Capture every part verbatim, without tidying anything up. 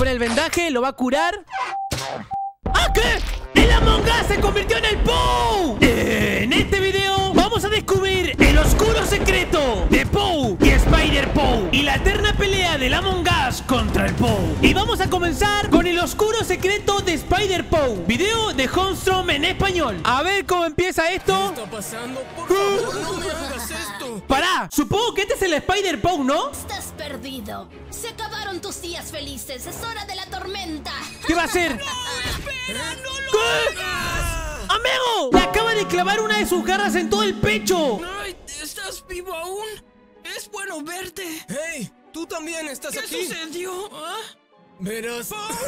pone el vendaje, lo va a curar. ¿Ah, qué? ¡El Among Us se convirtió en el Pou! En este video vamos a descubrir el oscuro secreto de Pou y Spider-Pou y la eterna pelea del Among Us contra el Pou. Y vamos a comenzar con el oscuro secreto de Spider-Pou. Video de Holmstrom en español. A ver cómo empieza esto. ¿Qué está pasando? Por favor, no me hagas esto. Pará, supongo que este es el Spider-Pou, ¿no? Estás perdido. Se acabaron tus días felices. Es hora de la tormenta. ¿Qué va a hacer? ¡No, espera! ¡No lo ¿Qué? hagas! ¡Amigo! Le acaba de clavar una de sus garras en todo el pecho. Ay, ¿estás vivo aún? Es bueno verte. Hey, tú también estás aquí. ¿Qué sucedió? ¿Ah? Verás.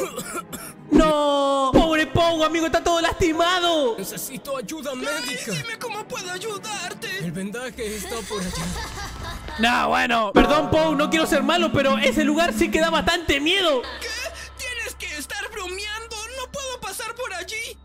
No, pobre Pou, amigo, está todo lastimado. Necesito ayuda médica. Ay, dime cómo puedo ayudarte. El vendaje está por allá. No, bueno, perdón, Pou, no quiero ser malo, pero ese lugar sí que da bastante miedo. ¿Qué? Tienes que estar bromeando. No puedo pasar por allí.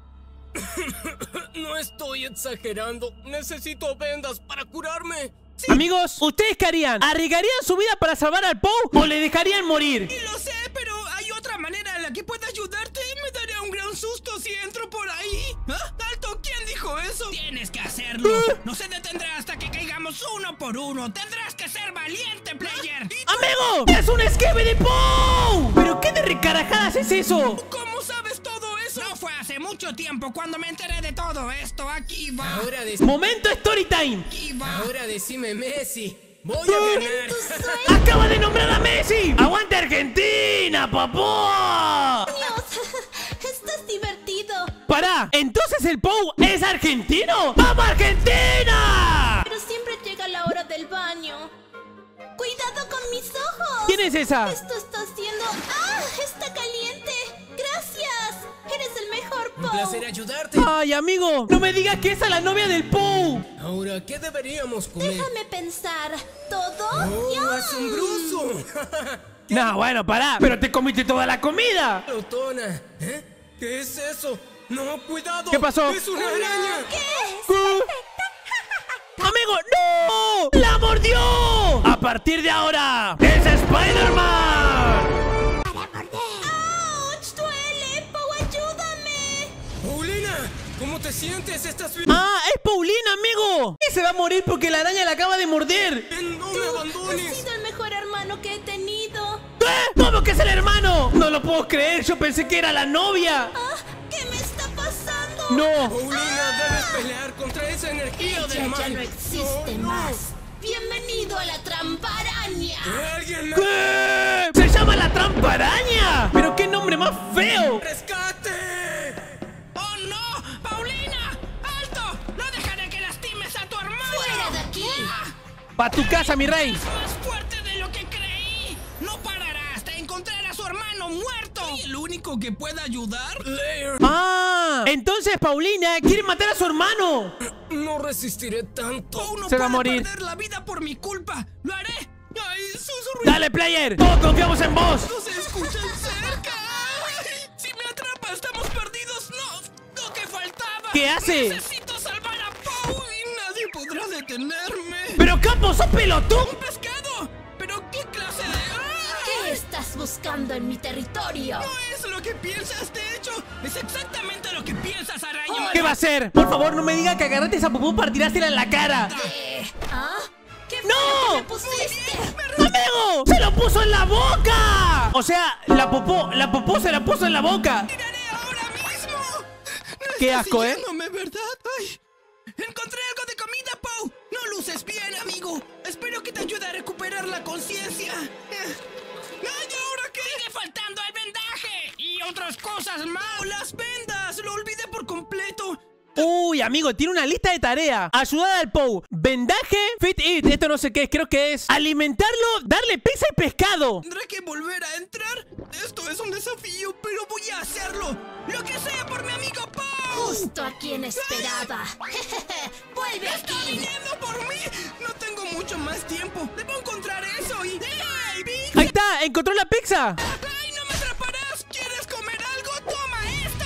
No estoy exagerando. Necesito vendas para curarme. Sí. Amigos, ¿ustedes qué harían? ¿Arriesgarían su vida para salvar al Pou o le dejarían morir? Y lo sé, pero hay otra manera en la que pueda ayudarte. Me daría un gran susto si entro por ahí. ¿Ah? ¡Alto! ¿Quién dijo eso? Tienes que hacerlo. ¿Eh? No se detendrá hasta que caigamos uno por uno. Tendrás que ser valiente, player. ¡Amigo! ¡Es un escape de Pou! ¿Pero qué de recarajadas es eso? ¿Cómo sabes todo eso? No fue hace mucho tiempo cuando me enteré de todo esto. Aquí va. Ahora de... Momento story time. Aquí va. Ahora decime Messi. Voy a ganar. ¡Acaba de nombrar a Messi! ¡Aguante Argentina, papá! Dios, estás divertido. ¡Pará! ¿Entonces el Pou es argentino? ¡Vamos, Argentina! Pero siempre llega la hora del baño. ¡Cuidado con mis ojos! ¿Quién es esa? Esto está haciendo... ¡Ah! ¡Está caliente! ¡Gracias! ¡Eres el mejor, Pou! Un placer ayudarte. Ay, amigo, no me digas que esa es la novia del Pou. Ahora, ¿qué deberíamos comer? Déjame pensar. ¿Todo? ¡Oh, ¡Yum! asombroso! No, bueno, pará, pero te comiste toda la comida. Glotona. ¿Eh? ¿Qué es eso? No, cuidado. ¿Qué pasó? ¡Es una araña! ¿Qué? ¿Qué? ¡Amigo, no! ¡La mordió! A partir de ahora, es Spider-Man. ¡Auch! ¡Duele! ¡Pou, ayúdame! Paulina, ¿cómo te sientes? ¿Estás bien? ¡Ah, es Paulina, amigo! Y se va a morir porque la araña la acaba de morder. Ven, no me Has abandones. sido el mejor hermano que he tenido. ¿Qué? ¿Cómo que es el hermano? No lo puedo creer, yo pensé que era la novia. Ah, ¿qué me está pasando? No. Paulina, debes pelear contra esa energía Ella del mal. ya no existe No, no. más. Bienvenido a la trampa araña. Que alguien me ¿Qué? ¡Se llama la trampa araña! ¡Pero qué nombre más feo! rescate. ¡Oh, no! ¡Paulina! ¡Alto! ¡No dejaré que lastimes a tu hermano! ¡Fuera de aquí! ¡Pa' tu casa, mi rey! ¡Es más fuerte de lo que creí! ¡No parará hasta encontrar a su hermano muerto! ¿Soy el único que pueda ayudar? Lair. ¡Ah! Entonces Paulina quiere matar a su hermano. No resistiré tanto. Pou no Se va a puede morir. perder la vida por mi culpa. ¡Lo haré! ¡Ay, susurro! ¡Dale, player! ¡Todos confiamos en vos! ¡No se escuchan cerca! ¡Ay! ¡Si me atrapa, estamos perdidos! ¡No! ¡Lo que faltaba! ¿Qué hace? ¡Necesito salvar a Pou y nadie podrá detenerme! ¡Pero Capo, sos pelotón! ¡Un pescado! ¿Pero qué clase de...? ¡Ah! ¿Qué estás buscando en mi territorio? No es lo que piensas, de hecho, es exactamente lo que piensas, araña. ¿Qué va a hacer? Por favor, no me diga que agarraste esa popó para tirársela en la cara. ¿Qué? ¿Ah? ¿Qué fue ¡No! lo que me pusiste? ¡Amigo! ¡Se lo puso en la boca! O sea, la popó, la popó se la puso en la boca. ¡Tiraré ahora mismo! No Qué estás asco, ¿eh? siguiéndome, ¿verdad? ¡Ay! ¡Encontré algo de comida, Pou! ¡No luces bien, amigo! Espero que te ayude a recuperar la conciencia. Eh. ¡Ay, ahora qué! ¡Sigue faltando el vendaje! ¡Y otras cosas más! ¡Oh, las vendas! ¡Lo olvidé por completo! Uy, amigo, tiene una lista de tareas. Ayudar al Pou. Vendaje, fit it. Esto no sé qué es, creo que es alimentarlo, darle pizza y pescado. ¿Tendré que volver a entrar? Esto es un desafío, pero voy a hacerlo. ¡Lo que sea por mi amigo Pou! Justo a quien esperaba. ¡Vuelve ¡Está aquí! viniendo por mí! No tengo mucho más tiempo. Debo encontrar eso y... ¡Hey, Big! Ahí está, encontró la pizza. ¡Ay, no me atraparás! ¿Quieres comer algo? ¡Toma esto!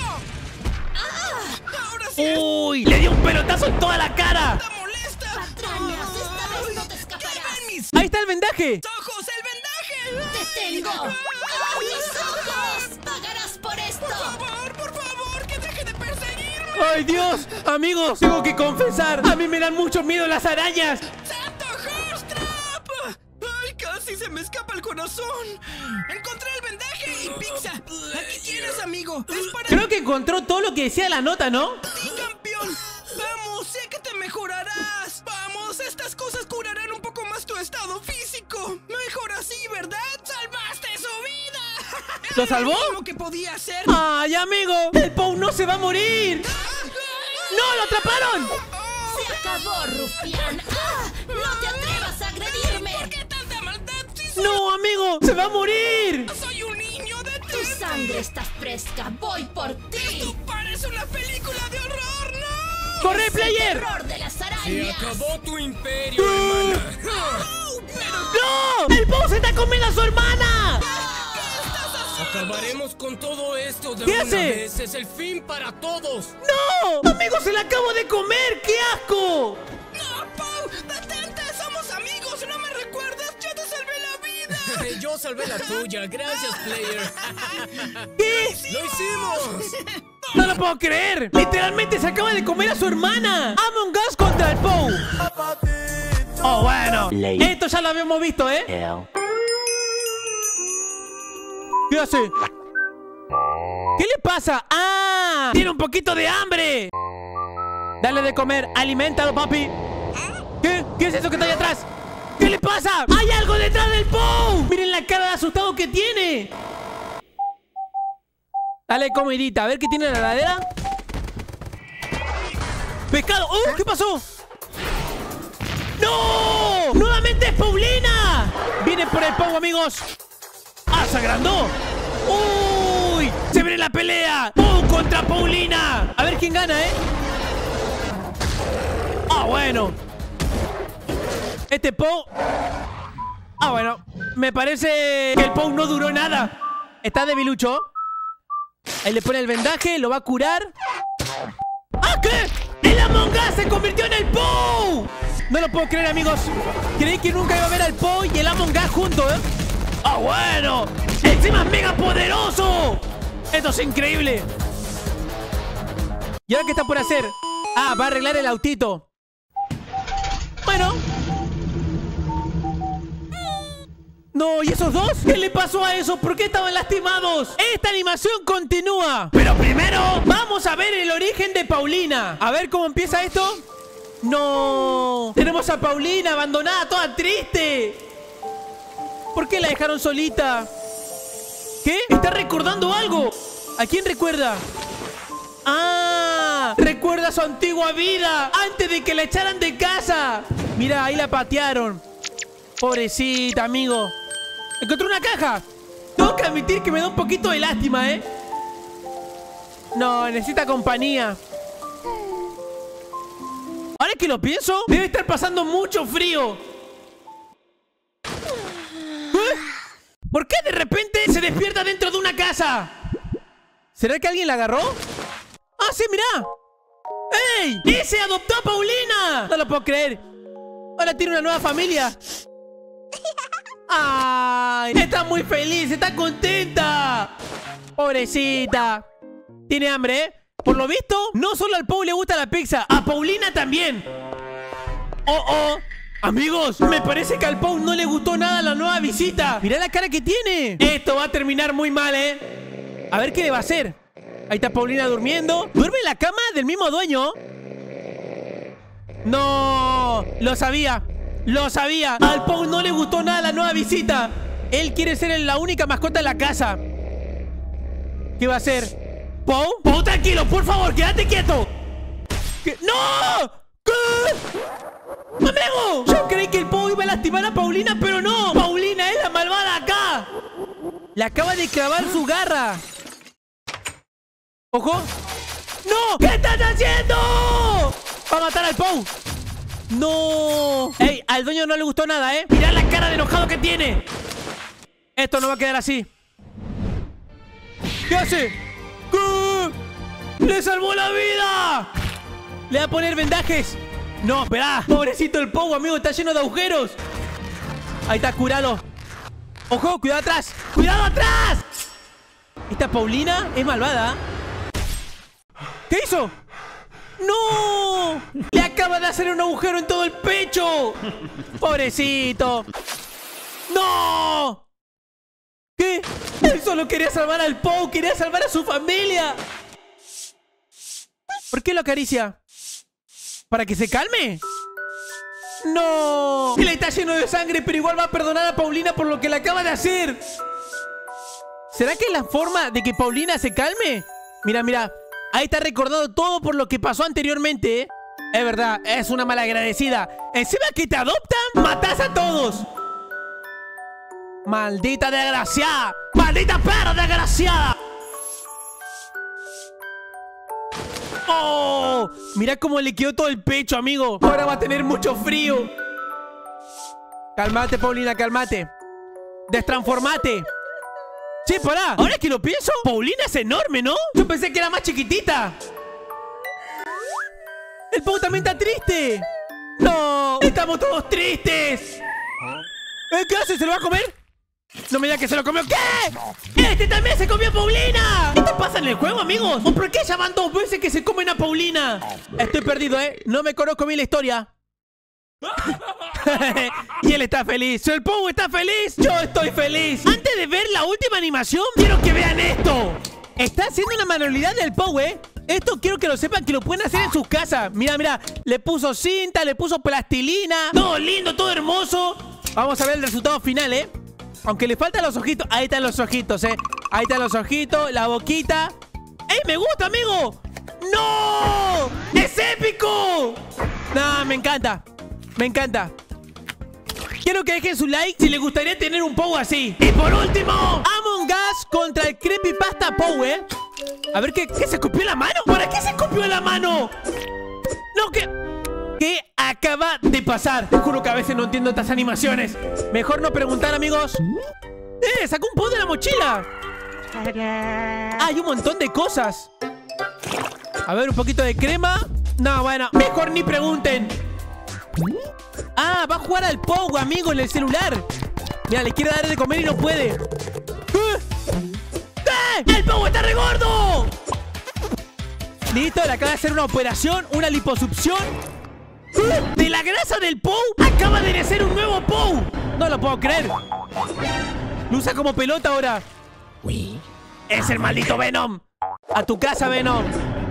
¡Ah! ¡Ahora sí Uy, le dio un pelotazo en toda la cara. está molesta! Patrañas, esta vez no te ¡Ya escaparás. ven mis Ahí está el vendaje. ojos! ¡El vendaje! ¡Te tengo! ¡Ah, mis ojos! ¡Ay, Dios! Amigos, tengo que confesar. A mí me dan mucho miedo las arañas. ¡Santo Horstrap! ¡Ay, casi se me escapa el corazón! ¡Encontré el vendaje y pizza! Aquí tienes, amigo. Es para Creo que encontró todo lo que decía la nota, ¿no? ti, campeón. Vamos, sé que te mejorarás. Vamos, estas cosas curarán un poco más tu estado físico. Mejor así, ¿verdad? ¡Salvaste su vida! ¿Lo salvó? Era lo mínimo que podía hacer. ¡Ay, amigo! ¡El Pou no se va a morir! ¡No, lo atraparon! ¡Se acabó, rufián! ¡Ah! ¡No te atrevas a agredirme! ¿Por qué tanta maldad si soy, ¡No, amigo! ¡Se va a morir! soy un niño de ¡Tu sangre está fresca! ¡Voy por ti! Esto parece una película de horror, ¿no? ¡Corre, player! ¡Terror de las Se arañas! acabó tu imperio, hermana. ¡Oh, pero ¡No! ¡El Pou se está comiendo a su hermana! Acabaremos con todo esto de ¿Qué una hace? vez. Es el fin para todos. ¡No! ¡Amigo, se la acabo de comer! ¡Qué asco! ¡No, Pou! ¡Detente! ¡Somos amigos! ¿No me recuerdas? ¡Yo te salvé la vida! Yo salvé la tuya. Gracias, player. ¿Qué? ¡Lo hicimos! ¡No lo puedo creer! ¡Literalmente se acaba de comer a su hermana! ¡Among Us contra el Pou! ¡Oh, bueno! Esto ya lo habíamos visto, ¿eh? ¿Qué hace? ¿Qué le pasa? ¡Ah! ¡Tiene un poquito de hambre! Dale de comer, aliméntalo, papi. ¿Qué? ¿Qué es eso que está ahí atrás? ¿Qué le pasa? ¡Hay algo detrás del Pou! ¡Miren la cara de asustado que tiene! Dale comidita, a ver qué tiene en la heladera. ¡Pescado! ¡Oh! ¿Qué pasó? ¡No! ¡Nuevamente es Paulina! Viene por el Pou, amigos. ¡Ah, se agrandó! ¡Uy! ¡Se viene la pelea! ¡Pou contra Paulina! A ver quién gana, ¿eh? ¡Ah, bueno! Este Pou... Ah, bueno. Me parece que el Pou no duró nada. Está debilucho. Ahí le pone el vendaje, lo va a curar. ¡Ah, qué! ¡El Among Us se convirtió en el Pou! No lo puedo creer, amigos. Creí que nunca iba a ver al Pou y el Among Us juntos, ¿eh? ¡Ah, bueno! ¡Encima es mega poderoso! ¡Esto es increíble! ¿Y ahora qué está por hacer? Ah, va a arreglar el autito. Bueno. No, ¿y esos dos? ¿Qué le pasó a esos? ¿Por qué estaban lastimados? Esta animación continúa. Pero primero, vamos a ver el origen de Paulina. A ver cómo empieza esto. No. Tenemos a Paulina abandonada, toda triste. ¿Por qué la dejaron solita? ¿Qué? ¿Está recordando algo? ¿A quién recuerda? ¡Ah! Recuerda su antigua vida antes de que la echaran de casa. Mira, ahí la patearon. Pobrecita, amigo. Encontré una caja. Tengo que admitir que me da un poquito de lástima, ¿eh? No, necesita compañía. Ahora que lo pienso, debe estar pasando mucho frío. ¿Eh? ¿Por qué de repente se despierta dentro de una casa? ¿Será que alguien la agarró? ¡Ah, sí, mirá! ¡Ey! ¡Ese adoptó a Paulina! No lo puedo creer. Ahora tiene una nueva familia. ¡Ay! Está muy feliz, está contenta. Pobrecita. Tiene hambre, ¿eh? Por lo visto, no solo al Pou le gusta la pizza, a Paulina también. ¡Oh, oh! Amigos, me parece que al Pou no le gustó nada la nueva visita. Mirá la cara que tiene. Esto va a terminar muy mal, ¿eh? A ver qué le va a hacer. Ahí está Paulina durmiendo. ¿Duerme en la cama del mismo dueño? No, lo sabía. Lo sabía. Al Pou no le gustó nada la nueva visita. Él quiere ser la única mascota de la casa. ¿Qué va a hacer? ¿Pou? Pou, tranquilo, por favor, quédate quieto. ¿Qué? ¡No! ¿Qué? ¡Amigo! Yo creí que el Pou iba a lastimar a Paulina, pero no. Paulina es la malvada acá. Le acaba de clavar su garra. ¡Ojo! ¡No! ¿Qué estás haciendo? Va a matar al Pou. ¡No! ¡Ey! Al dueño no le gustó nada, ¿eh? Mirá la cara de enojado que tiene. Esto no va a quedar así. ¿Qué hace? ¿Qué? ¡Le salvó la vida! Le va a poner vendajes. No, esperá. Pobrecito el Pou, amigo, está lleno de agujeros. Ahí está, curalo. ¡Ojo! ¡Cuidado atrás! ¡Cuidado atrás! Esta Paulina es malvada. ¿Qué hizo? ¡No! Le acaba de hacer un agujero en todo el pecho. Pobrecito. ¡No! ¿Qué? Él solo quería salvar al Pou, quería salvar a su familia. ¿Por qué lo acaricia? ¿Para que se calme? ¡No! Él está lleno de sangre, pero igual va a perdonar a Paulina por lo que le acaba de hacer. ¿Será que es la forma de que Paulina se calme? Mira, mira. Ahí está recordando todo por lo que pasó anteriormente, ¿eh? Es verdad, es una malagradecida. Encima que te adoptan, matas a todos. ¡Maldita desgraciada! ¡Maldita perra desgraciada! ¡Oh! Mira cómo le quedó todo el pecho, amigo. Ahora va a tener mucho frío. Cálmate, Paulina, cálmate. Destransformate. Che, pará. Ahora que lo pienso, Paulina es enorme, ¿no? Yo pensé que era más chiquitita. El Pou también está triste. ¡No! ¡Estamos todos tristes! ¿Eh, ¿Qué hace? ¿Se lo va a comer? No me digas que se lo comió. ¿Qué? ¡Este también se comió a Paulina! ¿Qué te pasa en el juego, amigos? ¿O por qué llaman dos veces que se comen a Paulina? Estoy perdido, ¿eh? No me conozco bien la historia. Y él está feliz. El Pou está feliz. Yo estoy feliz. Antes de ver la última animación, quiero que vean esto. Está haciendo una manualidad del Pou, ¿eh? Esto quiero que lo sepan, que lo pueden hacer en sus casas. Mira, mira. Le puso cinta, le puso plastilina. Todo lindo, todo hermoso. Vamos a ver el resultado final, ¿eh? Aunque le faltan los ojitos. Ahí están los ojitos, ¿eh? Ahí están los ojitos, la boquita. ¡Ey, me gusta, amigo! ¡No! ¡Es épico! No, me encanta. Me encanta. Quiero que dejen su like si les gustaría tener un Pou así. Y por último, Among Us contra el Creepypasta Pou, ¿eh? A ver, ¿qué, ¿qué se escupió la mano? ¿Para qué se escupió la mano? No, que... ¿Qué acaba de pasar? Te juro que a veces no entiendo estas animaciones. Mejor no preguntar, amigos. ¡Eh! ¡Sacó un Pou de la mochila! Ah, hay un montón de cosas. A ver, un poquito de crema. No, bueno, mejor ni pregunten. Ah, va a jugar al Pou, amigo, en el celular. Mira, le quiere dar de comer y no puede. ¡Eh! ¡Eh! ¡El Pou está re gordo! Listo, le acaba de hacer una operación, una liposucción. ¡Eh! De la grasa del Pou acaba de nacer un nuevo Pou. No lo puedo creer. Lo usa como pelota ahora. Es el maldito Venom. A tu casa, Venom.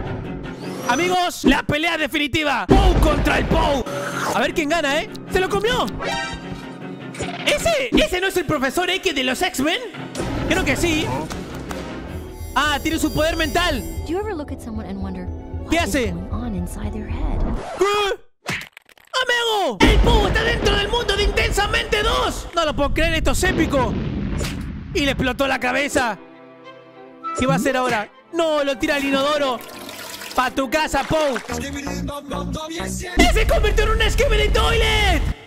Amigos, la pelea definitiva. Pou contra el Pou. A ver quién gana, ¿eh? ¡Se lo comió! ¿Ese, ese no es el profesor X de los X-Men? Creo que sí. Ah, tiene su poder mental. ¿Qué hace? ¿Qué? ¡Amigo! ¡El Pou está dentro del mundo de Intensamente dos! No lo puedo creer, esto es épico. Y le explotó la cabeza. ¿Qué va a hacer ahora? ¡No! Lo tira al inodoro. ¡Pa' tu casa, Pou! ¡Se convirtió en un Skibidi Toilet!